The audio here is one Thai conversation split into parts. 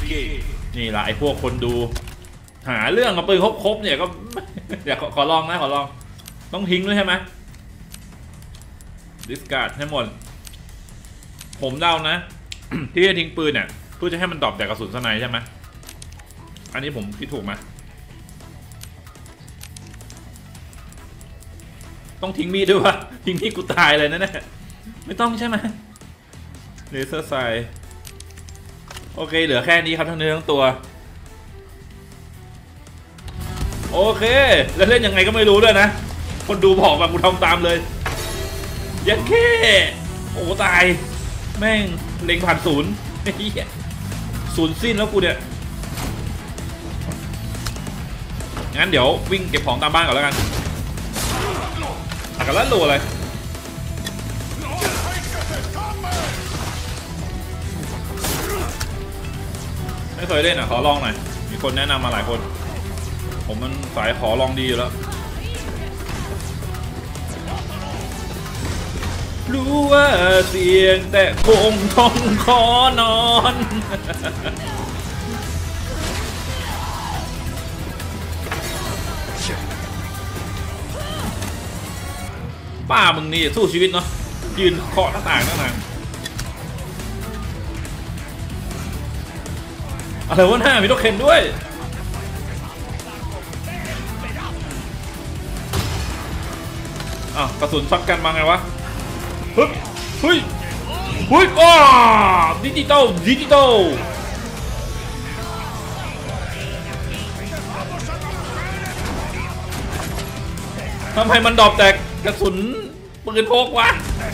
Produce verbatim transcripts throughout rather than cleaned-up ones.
นี่ละไอ้พวกคนดูหาเรื่องกับปืนครบๆเนี่ยก็อยากขอลองนะขอลองต้องทิ้งด้วยใช่ไหมดิสการ์ดให้หมดผมเดานะ ที่จะทิ้งปืนเนี่ยเพื่อจะให้มันตอบจากกระสุนสไนใช่ไหมอันนี้ผมคิดถูกไหมต้องทิ้งมีดด้วยวะทิ้งมีดกูตายเลยนะเนี่ยไม่ต้องใช่ไหมเลเซอร์ไซโอเคเหลือแค่นี้ครับทั้งเนื้อทั้งตัวโอเคแล้วเล่นยังไงก็ไม่รู้ด้วยนะคนดูบอกมากูทำตามเลยยัดแค่โอ้ตายแม่งเล็งผ่านศูนย์ศูนย์สิ้นแล้วกูเนี่ยงั้นเดี๋ยววิ่งเก็บของตามบ้านก่อนแล้วกันกันแล้วโหลอะไรไม่เคยเล่นอ่ะขอลองหน่อยมีคนแนะนำมาหลายคนผมมันสายขอลองดีอยู่แล้วรู้ว่าเสียงแต่คงต้องขอนอนป้ามึงนี่สู้ชีวิตเนาะยืนเคาะหน้าต่างตั้งนานอะไรวะหน้ามีโตเข็นด้วยอ้าวกระสุนซัดกันมาไงวะเฮ้ยเฮ้ยเฮ้ยอ้าดิจิตอลดิจิตอลทำไมมันดรอปแต่กระสุนปืนพกวะ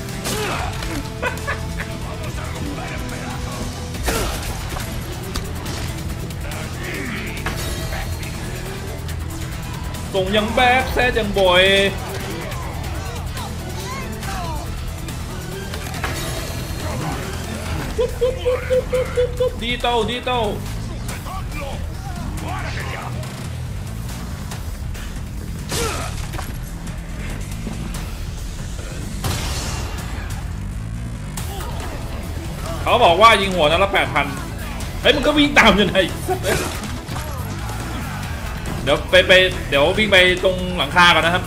ส่งยังแบกแซ่ยังบ่อยดีเต้าดีเต้าเขาบอกว่ายิงหัวนัดละแปดพันเฮ้ยมันก็วิ่งตามยังไงเดี๋ยวไปไปเดี๋ยววิ่งไปตรงหลังคาก่อนนะครับ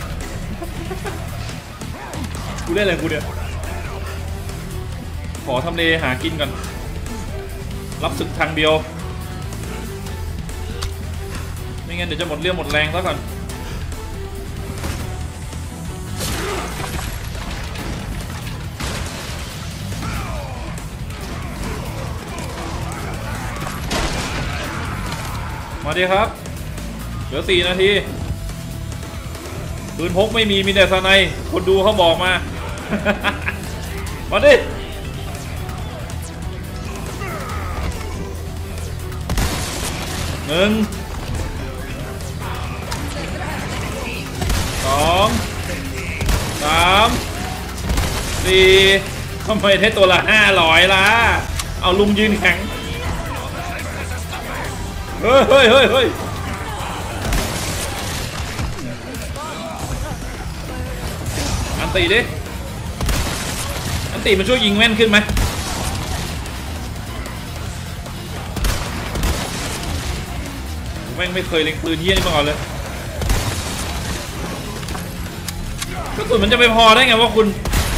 กูเล่นอะไรกูเนี่ยขอทำเลหากินก่อนรับศึกทางเดียวไม่งั้นเดี๋ยวจะหมดเรี่ยวหมดแรงแล้วก่อนมาดีครับเหลือสี่นาทีปืนพกไม่มีมีแต่สไนคนดูเขาบอกมามาดิหนึ่งสองสามสี่ทำไมได้ตัวละห้าร้อยล่ะเอาลุงยืนแข็งเฮ้ยเฮ้ยเฮ้ยเฮ้ยอันตีดิอันตีมันช่วยยิงแม่นขึ้นไหมแม่งไม่เคยเล็งปืนเยี่ยนี่มาก่อนเลยกระสุนมันจะไปพอได้ไงว่าคุณ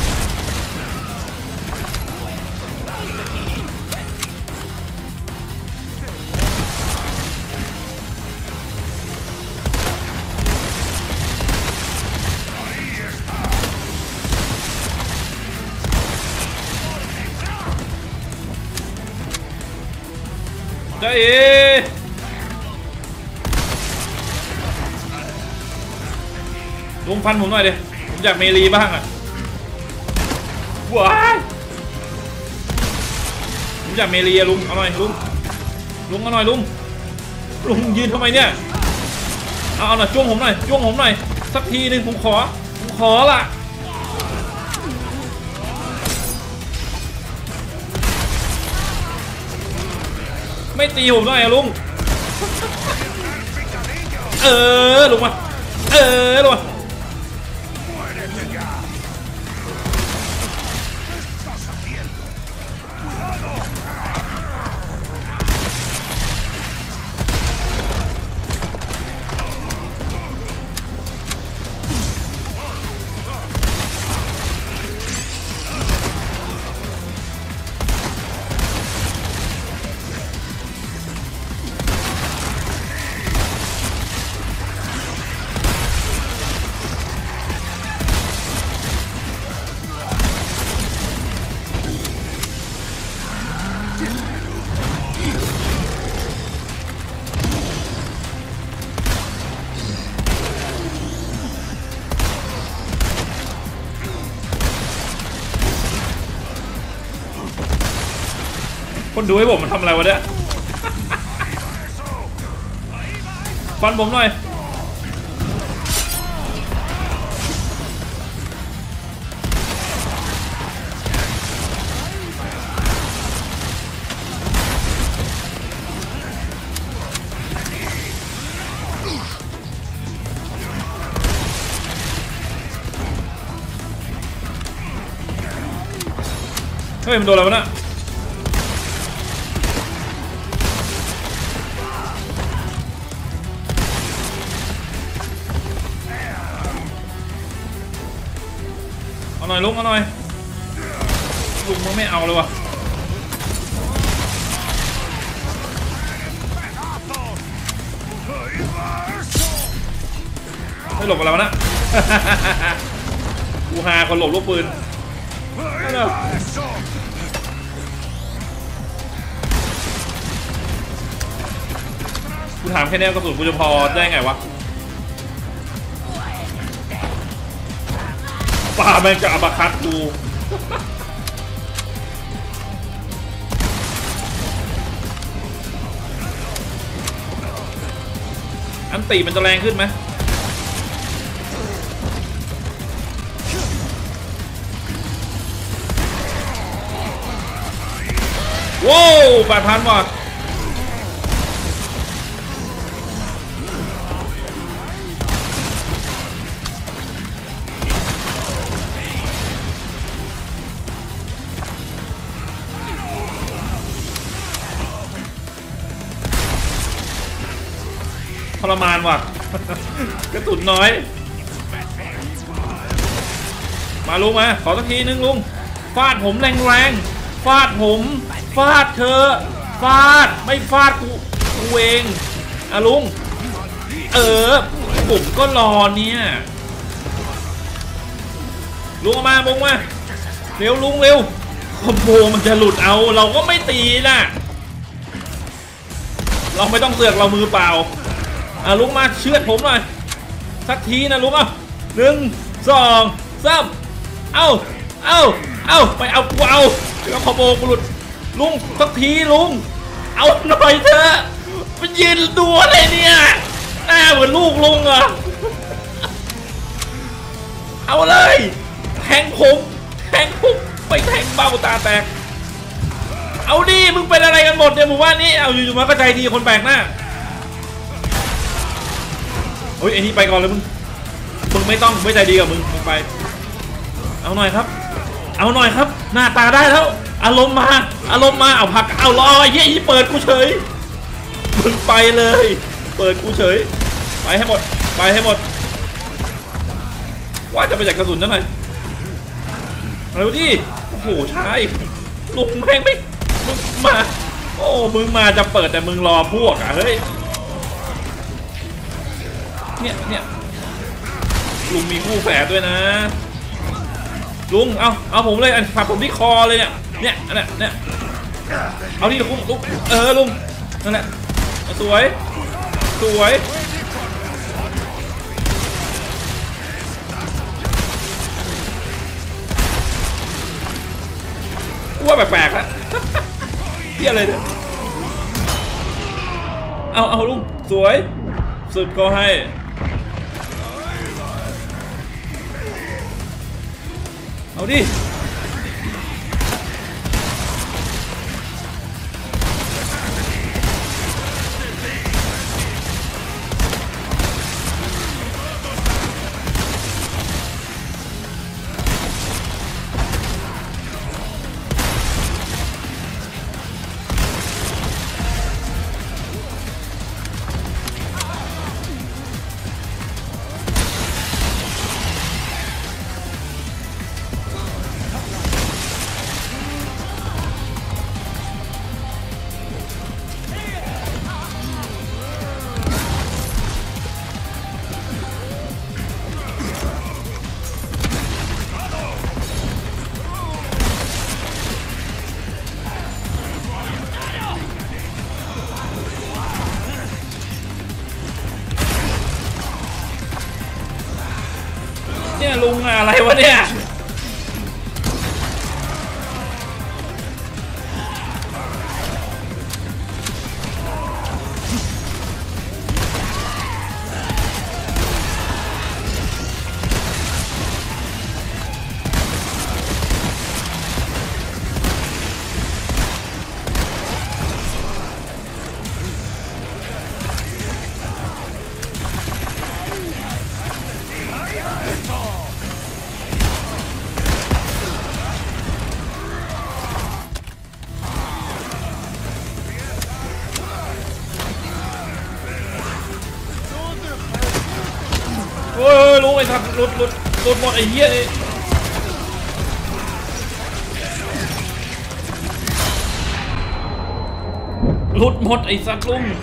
ได้เอลุงพันผมหน่อยดิผมอยากเมลีบ้างอ่ะว้ายผมอยากเมลีอะลุงเอาหน่อยลุงลุงเอาหน่อยลุงลุงยืนทำไมเนี่ยเอาเอาหน่อยจ้วงผมหน่อยจ้วงผมหน่อยสักทีนึงผมขอผมขอละไม่ตีผมหน่อยอะลุงเออลุงมาเออลุงมาคนดูให้ผมมันทำอะไรวะเนี่ยฟันผมหน่อยเฮ้ยมันโดนอะไรวะน่ะเอาหน่อยลุงเอาหน่อยลุงมึงไม่เอาเลยวะไม่หลบอะไรวะนะ กูหาคนหลบลูกปืนกูถามแค่นี้กระสุนกูจะพอได้ไงวะป่าแม่งจะอัปคัดกูอันตีมันจะแรงขึ้นไหมว้าวแปดพันว่ะทรมานว่ะ กระสุนน้อยมาลุงมาขอสักทีนึงลุงฟาดผมแรงๆฟาดผมฟาดเธอฟาดไม่ฟาดกูกูเองอะลุงเออผมก็รอเนี่ยลุงมาบุงมาเร็วลุงเร็วคอมโบมันจะหลุดเอาเราก็ไม่ตีนะเราไม่ต้องเสือกเรามือเปล่าอ่ะลุงมาเชือดผมหน่อยสักทีนะลุงอ่ะหนึ่งสองสามเอ้าเอ้าเอ้าไปเอากูเอาเดี๋ยวคอมโบกูหลุดลุงสักทีลุงเอาหน่อยเถอะมันยืนดูอะไรเนี่ยหน้าเหมือนลูกลุงอ่ะเอาเลยแทงผมแทงผมไปแทงเบ้าตาแตกเอาดิมึงเป็นอะไรกันหมดเนี่ยหมู่บ้านนี้เอาอยู่ๆมาก็ใจดีคนแปลกหน้าโอ้ยไอ้นี่ไปก่อนเลยมึงมึงไม่ต้องไม่ใจดีกับมึงมึงไปเอาหน่อยครับเอาหน่อยครับหน้าตาได้แล้วอารมณ์มาอารมณ์มาเอาผักเอารอไอ้เหี้ยเปิดกูเฉยมึงไปเลยเปิดกูเฉยไปให้หมดไปให้หมดว่าจะไปจากกระสุนนั่นไงเร็วดิโอ้โหใช่ลุงแม่งไม่มึงมาโอ้มึงมาจะเปิดแต่มึงรอพวกอ่ะเฮ้ยเนี่ยเนี่ยลุงมีคู่แฝดด้วยนะลุงเอาเอาผมเลยอันผักผมที่คอเลยเนี่ยเนี่ยอันนี้เนี่ยเอาที่ลุงลุงเออลุงนั่นแหละสวยสวยว่าแปลกๆแล้วเที่ยอะไรเนี่ยเอาเอาลุงสวยสุดก็ให้เอาดิเนี่ยลุงอะไรวะเนี่ยอ้ยรู้ไอ้สัตว์หลุดหลุดหลุดหมดไอ้เหี้ยนี่หลุดหมดไอ้สัตว์ลุง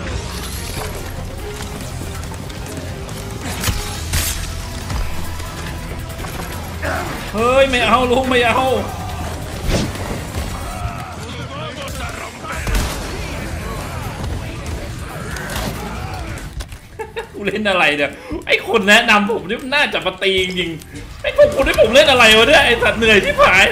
เฮ้ยไม่เอาลุงไม่เอากูเล่นอะไรเนี่ยไอ้คนแนะนำผมนี่น่าจะมาตีจริงๆไอ้พวกคุณให้ผมเล่นอะไรวะเนี่ยไอ้สัตว์เหนื่อยที่ผาย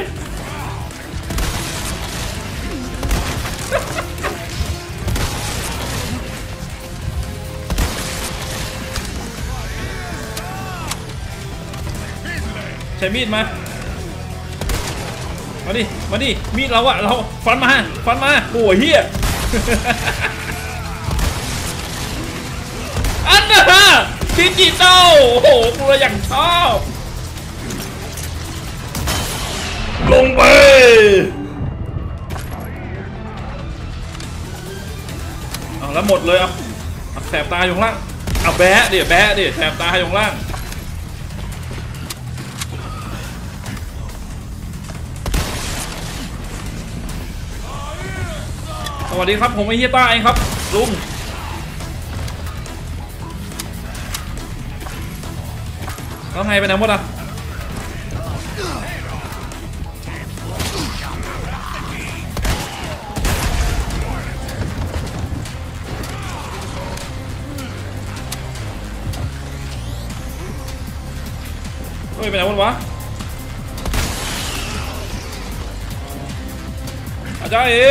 ใช้มีดมามาดิมาดิมีดเราอะเราฟันมาฟันมาโอ้ยเฮียอันน่ะดิจิตอลโอ้โหกูเลยอย่างชอบลงไปเอาแล้วหมดเลยเอาแสบตาอยู่ข้างล่างเอาแบะดิแบะดิแสบตาอยู่ข้างล่างสวัสดีครับผมไอ้เฮียต้าเองครับลุงแล้วไงไปไหนหมดอ่ะเฮ้ยไปไหนหมดวะอาจารย์เอ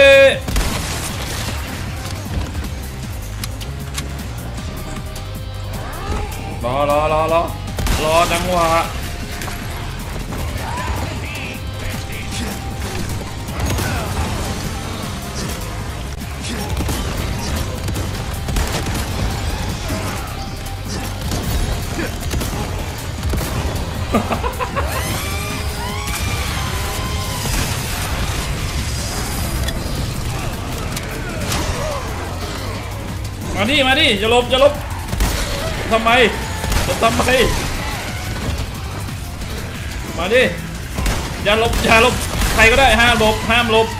รอรอรอรอรอจังหวะมาดิมาดิอย่าลบอย่าลบทำไมทำไมมาดิอย่าลบอย่าลบใครก็ได้ห้ามลบห้ามลบ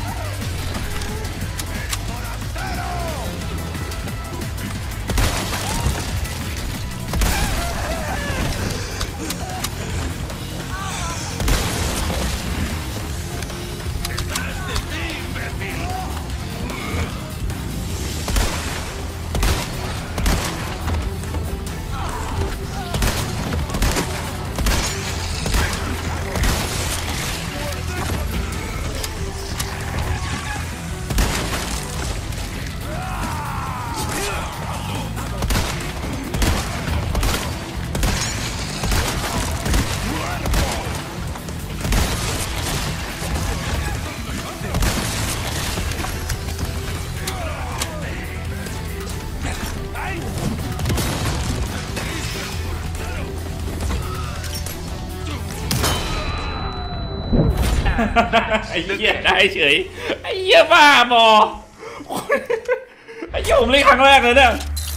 ไอ้เหี้ยได้เฉยไอ้เหี้ยบ้าบอไอ้เหี้ยผมเล่นครั้งแรกเลยเนี่ย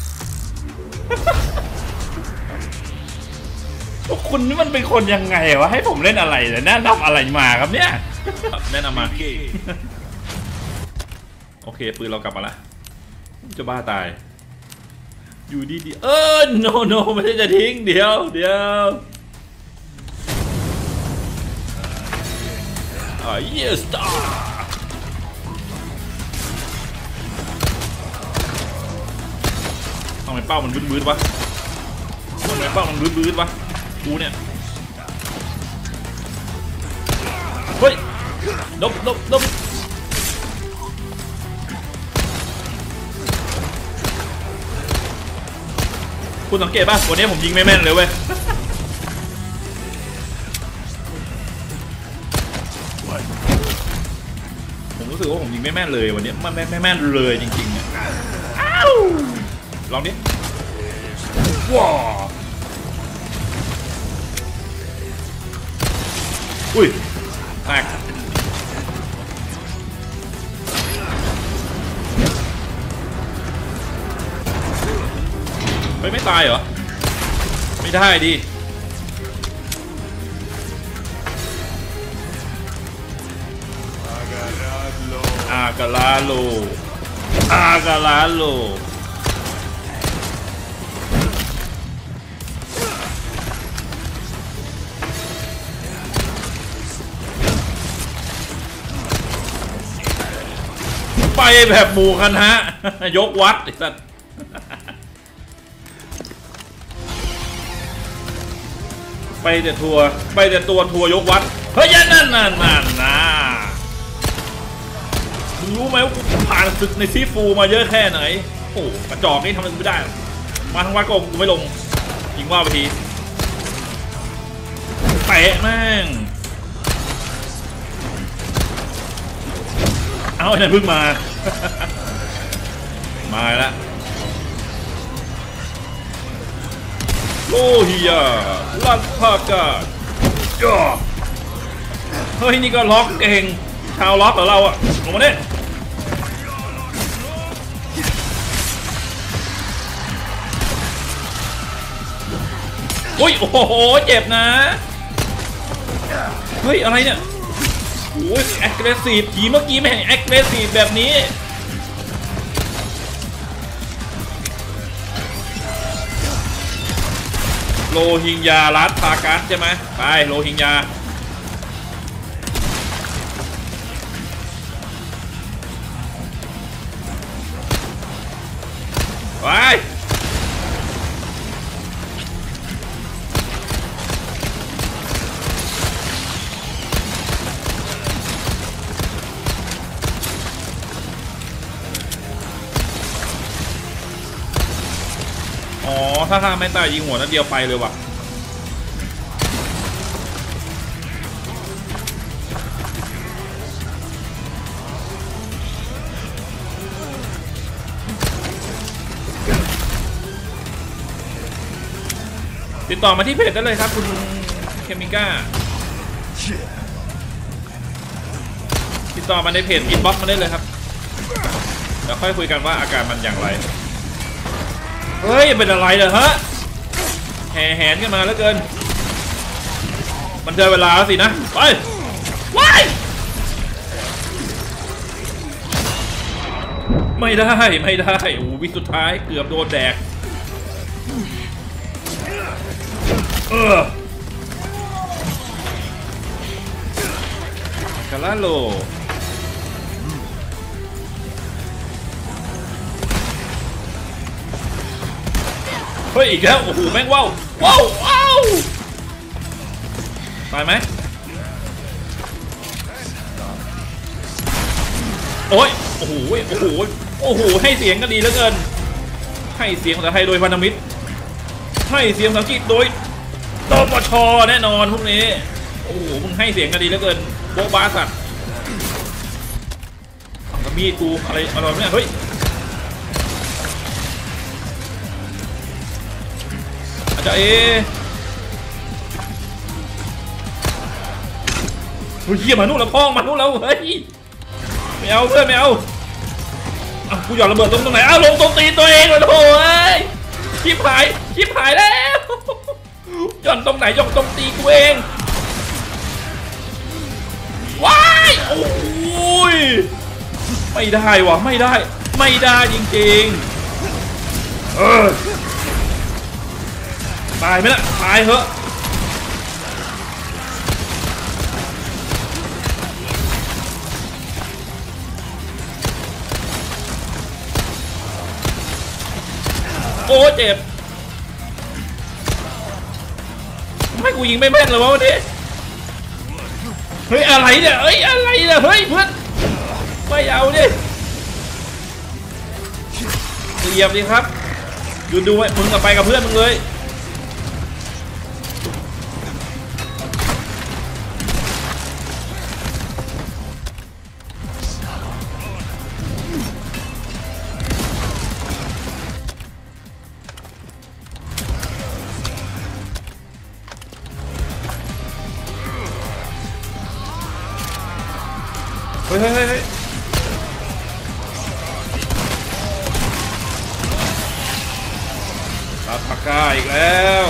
คุณนี่มันเป็นคนยังไงวะให้ผมเล่นอะไรเนี่ยแนะนำอะไรมาครับเนี่ยแนะนำมาโอเคปืนเรากลับมาละจะบ้าตายอยู่ดีๆเออ no no ไม่ได้จะทิ้งเดี๋ยวเดี๋ยวอ่า yes star ทำไมเป้ามันบื้นๆวะทำไมเป้ามันบื้นๆวะกูเนี่ยเฮ้ยดบดบดบคุณสังเกตป่ะวันนี้ผมยิงไม่แม่นเลยเว้ยผมรู้สึกว่าผมยิงไม่แม่นเลยวันนี้มันไม่แม่นเลยจริงๆเนี่ยอ้าวลองดิว้าอุ้ยแตกเฮ้ยไม่ตายเหรอไม่ได้ดิอากาลาโลอากาลาโลไปแบบหมู่คณะยกวัดไอ้สัสไปแต่ทัวร์ไปแต่ตัวทัวร์ยกวัดเฮ้ยนั่นนั่นนั่นนะมึงรู้ไหมว่าผ่านศึกในซีฟูมาเยอะแค่ไหนโอ้กระจอกนี่ทำอะไรไม่ได้มาทั้งวัดก็กูไม่ลงยิงว่าไปทีเตะแม่งเอาไอ้นั่นเพิ่งมามาแล้วโลฮิยาลัดพากาจ้าเฮ้ยนี่ก็ล็อกเองชาวล็อกของเราอะลงมาเนี่ยอุ้ยโอ้โหเจ็บนะเฮ้ยอะไรเนี่ยโอ้ยแอคทีฟผีเมื่อกี้ไม่เห็นแอคทีฟแบบนี้โลหิงยาลัดพาการใช่ไหมไปโลหิงยาไปอ๋อถ้าทางไม่ตายยิงหัวนัดเดียวไปเลยว่ะติดต่อมาที่เพจได้เลยครับคุณเคมิก้าติดต่อมาในเพจอินบ็อกซ์มาได้เลยครับเดี๋ยวค่อยคุยกันว่าอาการมันอย่างไรเฮ้ยเป็นอะไรเหรอฮะแห่แหนกันมาแล้วเกินมันเจอเวลาสินะไปว้ายไม่ได้ไม่ได้โอ้วิสุดท้ายเกือบโดนแดกเออกาลาโลเฮ้ยอีกแล้วโอ้โหแม่งว้าวว้าวว้าวตายไหมโอ้ยโอ้โหโอ้โหโอ้โหให้เสียงก็ดีเหลือเกินให้เสียงภาษาไทยโดยพันธมิตรให้เสียงภาษาอังกฤษโดยตปชแน่นอนพวกนี้โอ้โหมึงให้เสียงกันดีเหลือเกินโบ๊ะบ้าสัตว์กับมีดกูอะไรอะไรเนี่ยเฮ้ยอาจารย์เอเฮ้ยเยี่ยมมานู่นแล้วพ้องมานู่นแล้วเฮ้ยไม่เอาเพื่อนไม่เอาอ่ะกูหย่อนระเบิดตรงตรงไหนอ้าวลงตรงตีนตัวเองเลยโถ่เอ้ยชิบหายชิบหายแล้วหย่อนตรงไหนหย่อนตรงตีกูเองว้ายโอ้ยไม่ได้วะไม่ได้ไม่ได้จริงๆเออตายไหมล่ะตายเหอะโอ้เจ็บไม่กูยิงไม่แม่นเลยวะวันนี้เฮ้ยอะไรเนี่ยเฮ้ยอะไรเนี่ยเฮ้ยเพื่อนไม่เอาดิเหยียบดิครับดูดูไว้มึงกับไปกับเพื่อนมึงเลยเฮ้ยเฮ้ยเฮ้ยตัดปากกาอีกแล้ว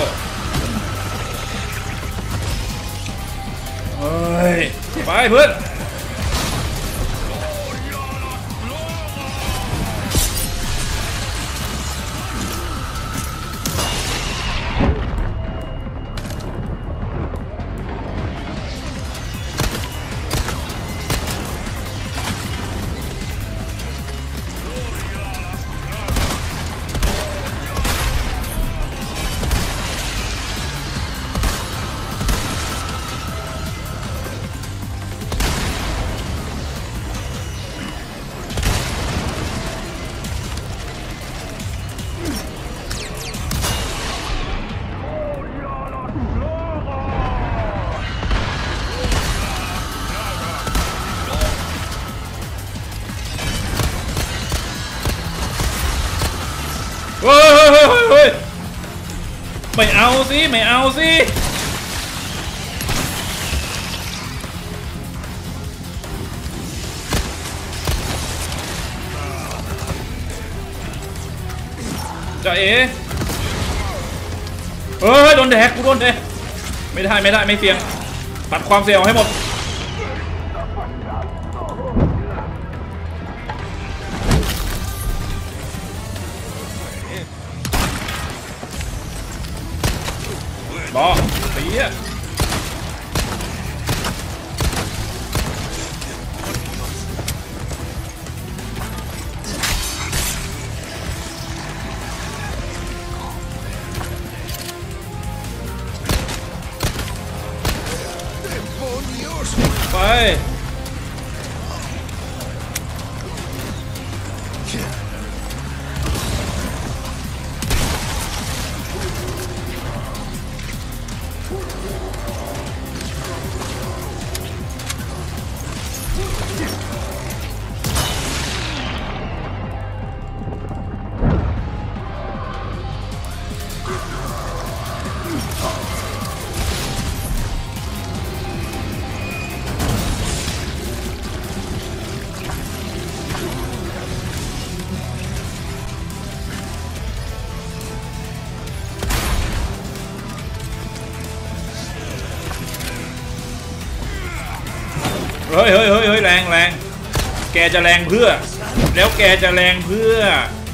เฮ้ยไปเพื่อนเฮ้ยเฮ้ยเฮ้ยเฮ้ยไม่เอาสิไม่เอาสิจ่าเอ๋เฮ้ยโดนแดกกูโดนแดกไม่ได้ไม่ได้ไม่เสี่ยงตัดความเสี่ยงให้หมดรอเสียไปเฮ้ยเฮ้ยเฮ้ยเฮ้ยแรงแรงแกจะแรงเพื่อแล้วแกจะแรงเพื่อ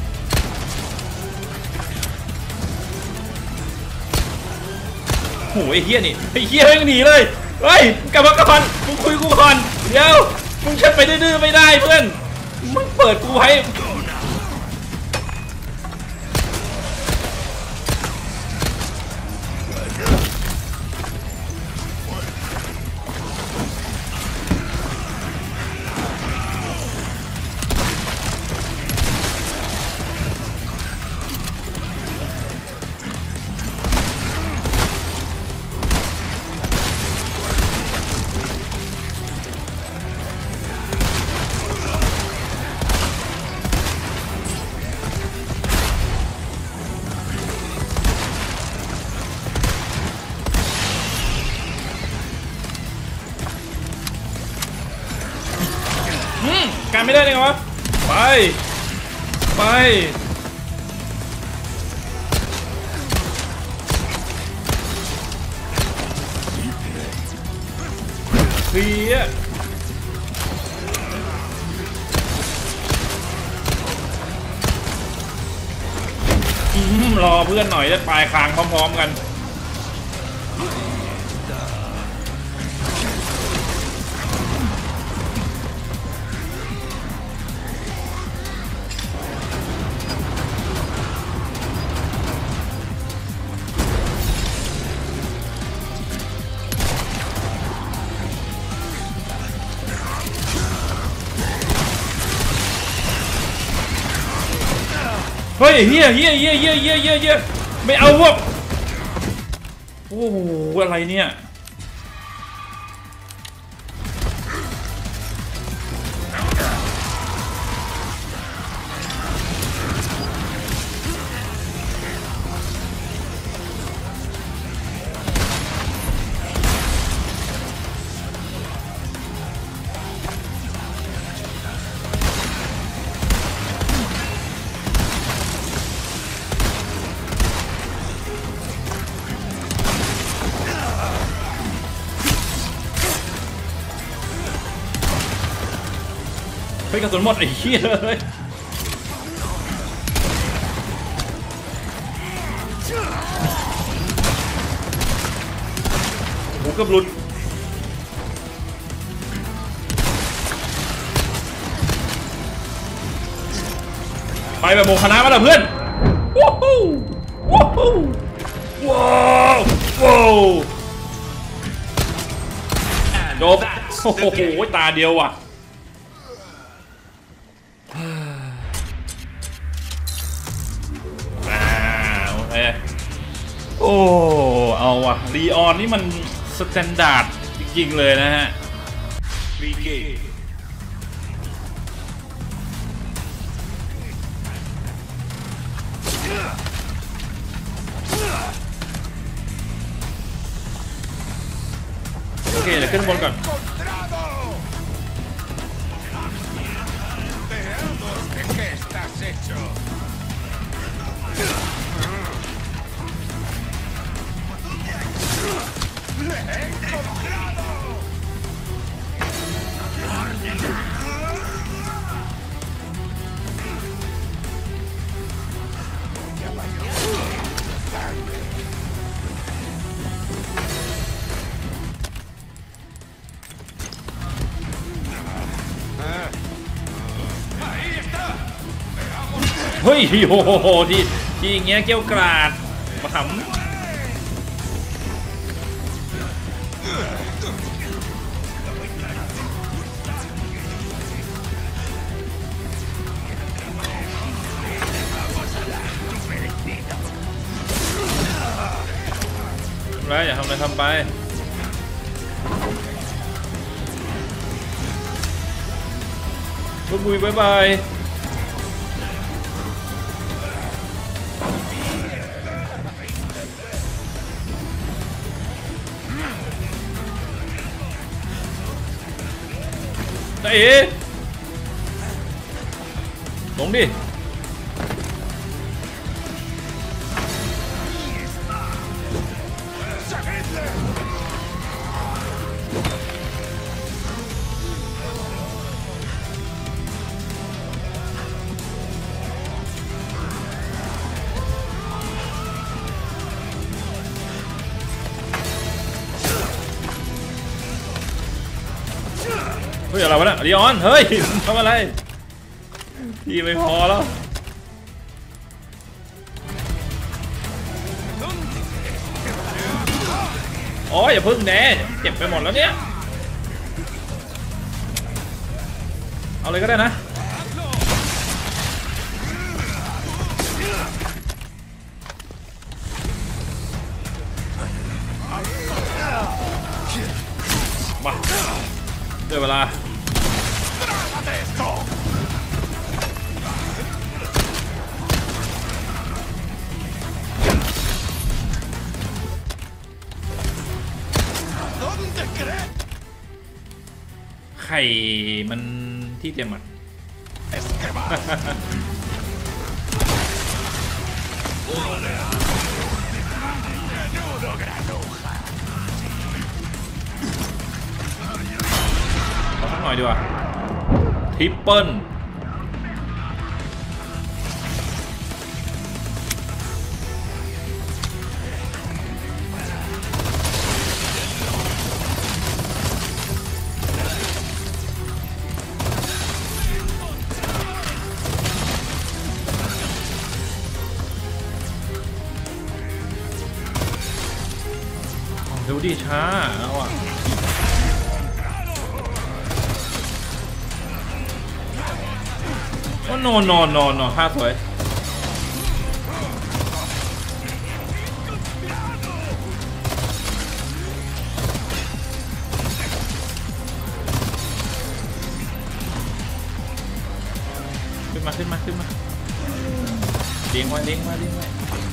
โอ้ยไอ้เหี้ยนี่ไอ้เหี้ยไม่หนีเลยเฮ้ยกลับมาก่อนมึงคุยกูก่อนเดี๋ยวมึงเช็ดไปดื้อๆไม่ได้เพื่อนมึงเปิดกูให้การไม่ได้เลยไงวะไปไปเสียรอเพื่อนหน่อยจะปลายคางพร้อมๆกันเฮ้ยเฮียเฮียเฮียเฮียเฮียเฮียเฮียไม่เอาพวกโอ้โหอะไรเนี่ยเฮ้ยกระสุนหมดไอ้เหี้ยเลยโอ้เกือบหลุดไปแบบโมคณะมาแล้วเพื่อนว้าวว้าวว้าวว้าวจบโอ้โหตาเดียวว่ะโอ้เอาว่ะลีออนนี่มันสแตนดาร์ดจริงๆเลยนะฮะขึ้นบนก่อนเฮ้ยโอ้โหที่ที่อย่างเงี้ยเกี้ยวกราดมาขำไรอย่าทำอะไรทำไปบุยบุยบายบายได้เอ๋ลงดิเฮ้ยอะไรวะเนี่ยลีออนเฮ้ยทำอะไรพี่ไม่พอแล้วโอ้ยอย่าพึ่งแน่เจ็บไปหมดแล้วเนี่ยเอาเลยก็ได้นะมาเดี๋ยวเวลาไข่มันที่เตรียมมันเอาสักหน่อยดีกว่าทริปเปิลดูดิช้าแล้วอ่ะโอ้โนโนโนโนท่าสวยขึ้นมาขึ้นมาขึ้นมาเลี้ยงไว้เลี้ยงไว้เลี้ยงไว้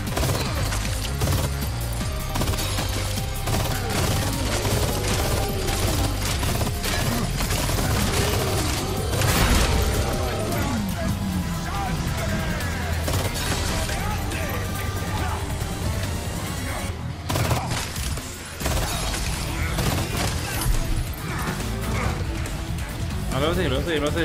เอาแล้วสิแล้วสิแล้วสิ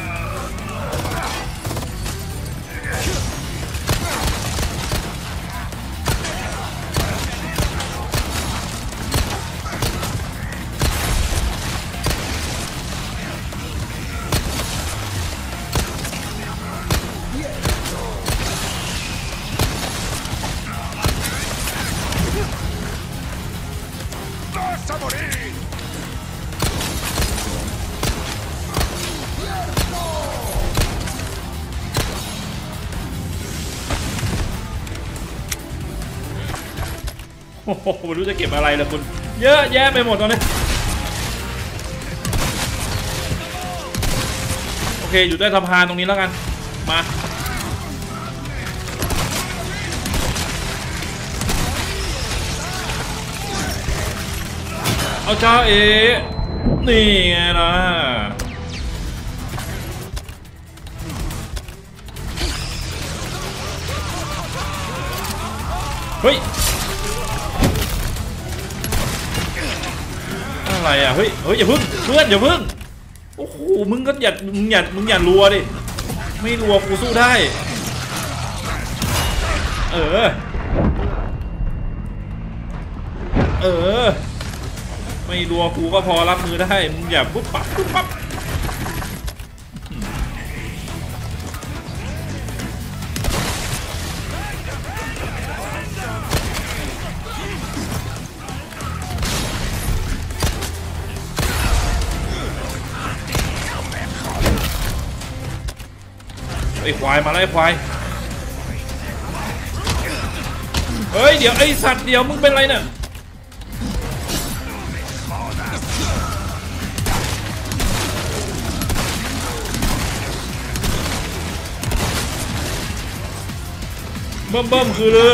โอ้โหไม่รู้จะเก็บอะไรเลยคุณเยอะแยะไปหมดตอนนี้โอเคอยู่ใต้สะพานตรงนี้แล้วกันมาเอเอาจ้าเอนี่ไงนะเฮ้ยอะไรอ่ะเฮ้ยเฮ้ยอย่าพึ่งเพื่อนอย่าพึ่งโอ้โหมึงก็อย่ามึงอย่ามึงอย่ารัวดิไม่รัวกูสู้ได้เออเออไม่รัวกูก็พอรับมือได้มึงอย่าปุ๊บปั๊บปุ๊บปั๊บไอ้ควายมาแล้วไอ้ควายเฮ้ยเดี๋ยวไอ้สัตว์เดี๋ยวมึงเป็นไรเนี่ยเบิ่มเบิ่มคือเลย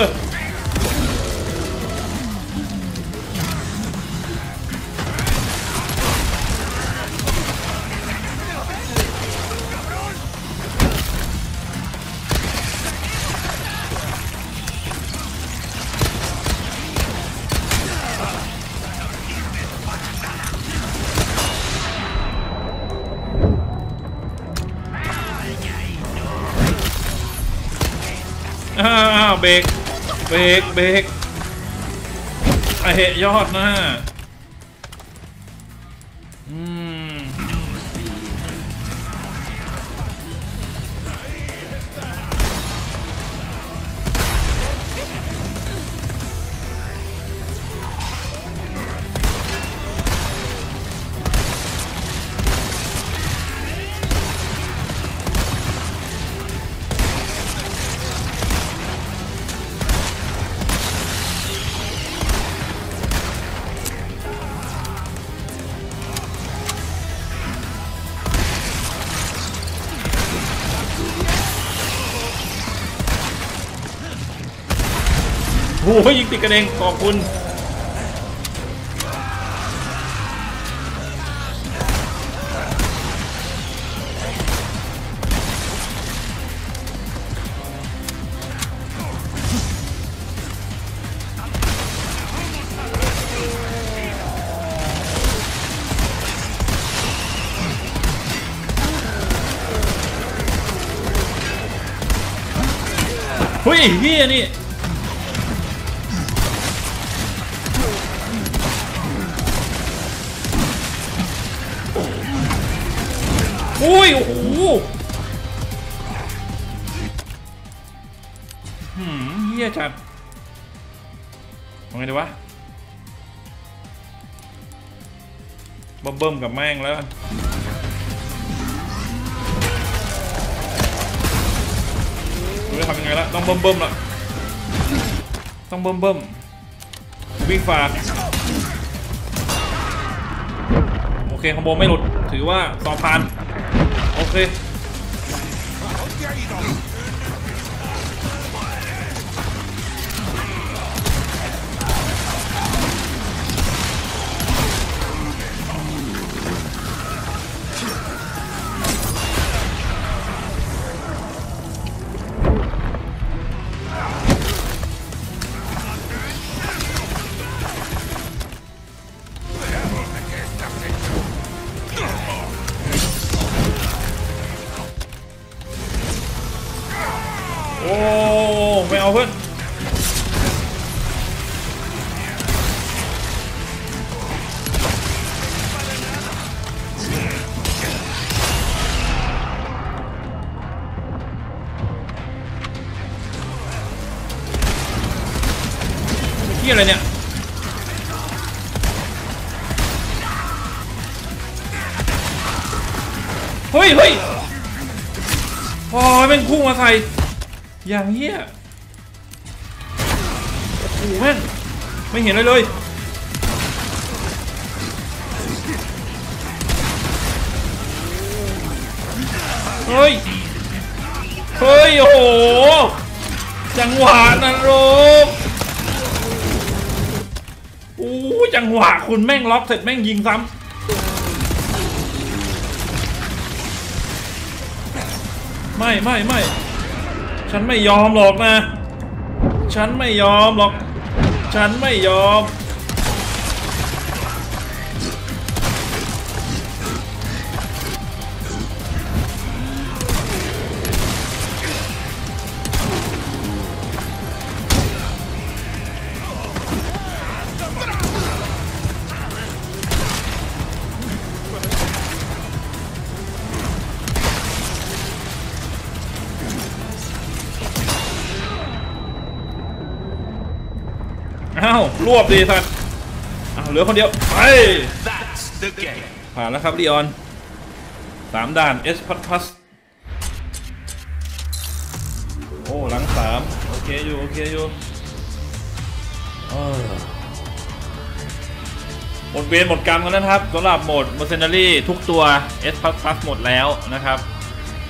อ้าวเบรกเบรกเบรกไอ้เหยอดนะอืมโอ้ยยิงติดกระเด็นขอบคุณเฮ้ยเฮียนี่โอ้ยโอ้โหหืมเฮียจัดทำไงดีวะเบิ่มๆกับแม่งแล้วดูจะทำยังไงละต้องเบิ่มๆละต้องเบิ่มๆวิ่งฝ่าโอเคคอมโบไม่หลุดถือว่าสอบผ่านโอเคโอ้ไม่เอาเพื่อนที่อะไรเนี่ยเฮ้ยเฮ้ยพอแม่งพุ่งมาใส่อย่างเหี้ยโอ้โหแม่งไม่เห็นเลยเลยเฮ้ยเฮ้ยโอ้โหจังหวะนรกโอ้อ้จังหวะคุณแม่งล็อกเสร็จแม่งยิงซ้ำไม่ไม่ไม่ฉันไม่ยอมหรอกนะฉันไม่ยอมหรอกฉันไม่ยอมอ้าวรวบดีสัตว์อ้าวเหลือคนเดียวไปผ่านแล้วครับลีออนสามด่าน S พัทพัสโอ้หลังสามโอเคอยู่โอเคอยู่หมดเวรหมดกรรมกันนะครับสำหรับโหมด Mercenary ทุกตัว S พัทพัสหมดแล้วนะครับ